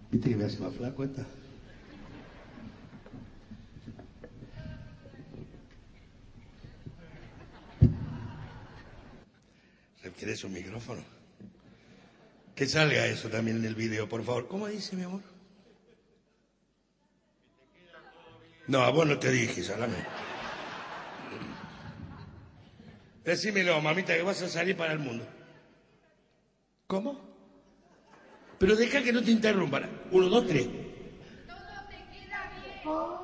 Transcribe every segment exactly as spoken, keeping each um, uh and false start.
¿Viste que me hace más flaco esta? ¿Quieres un micrófono? Que salga eso también en el video, por favor. ¿Cómo dice, mi amor? No, a vos no te dije, salame. Decímelo, mamita, que vas a salir para el mundo. ¿Cómo? Pero deja que no te interrumpan. Uno, dos, tres. Todo te queda bien.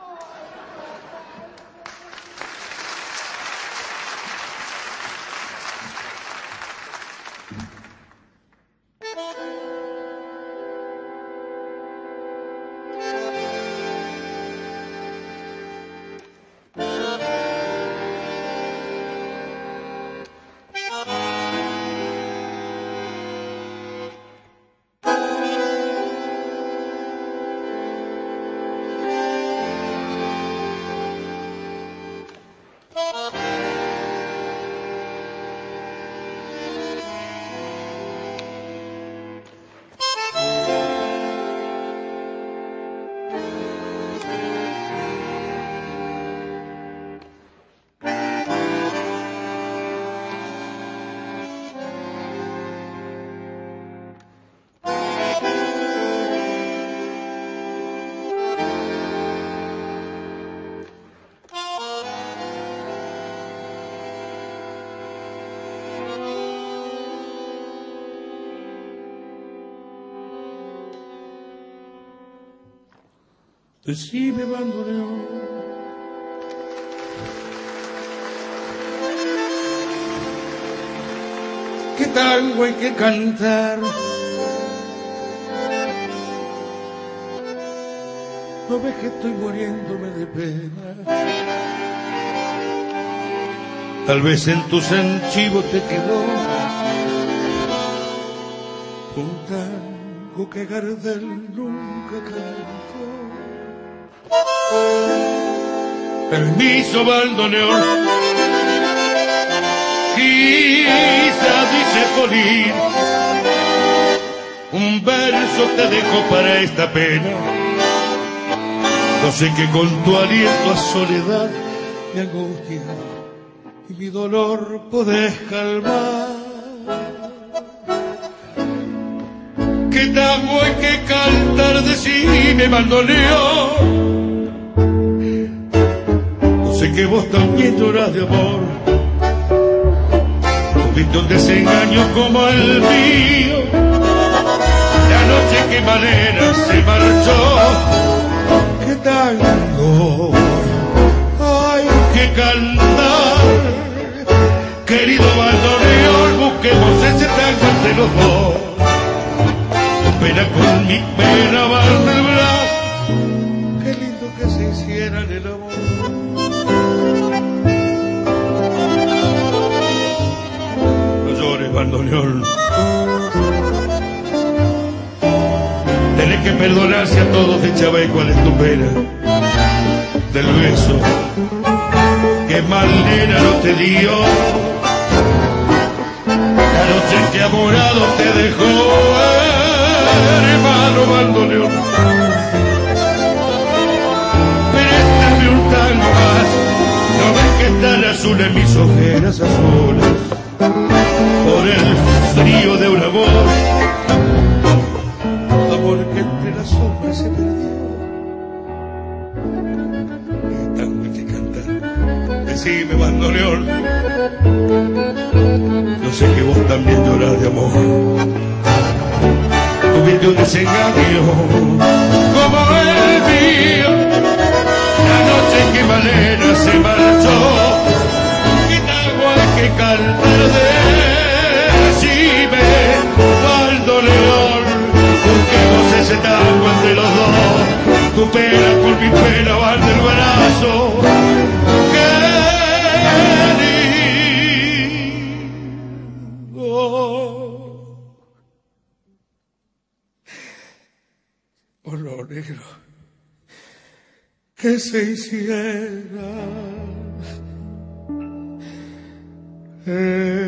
Decime, bandoneón, ¿qué tango hay que cantar? ¿No ves que estoy muriéndome de pena? Tal vez en tus archivos te quedó un tango que Gardel nunca cantó. Permiso, bandoneón, quizá dice Polín, un verso te dejo para esta pena. No sé que con tu aliento a soledad mi angustia y mi dolor podés calmar. ¿Qué tango hay que cantar? Decime, bandoneón. Sé que vos también llorás de amor, tuviste un desengaño como el mío, la noche que manera se marchó. ¿Qué tango hay que cantar? Querido bandoneón, busquemos ese tango entre los dos. Tu pena con mi pena van del brazo, qué lindo que se hicieran el amor. Bandoneón, tenés que perdonarse a todos de Chávez. ¿Cuál es tu pena? Del beso que Malena no te dio, la noche que amorado te dejó, hermano bandoneón. Préstame un tango más, no ves que están azules mis ojeras azules por el frío de un amor, amor que entre las sombras se perdió. Y tango hay que cantar, decime, bandoneón. Yo sé que vos también llorás de amor, tuviste un desengaño como el mío, la noche en que Malena se marchó. Y tango hay que cantar de bandoneón, busquemos ese tango entre los dos. Tu pena por mi pena van del brazo, querido. Oh, no, negro, que se hiciera eh.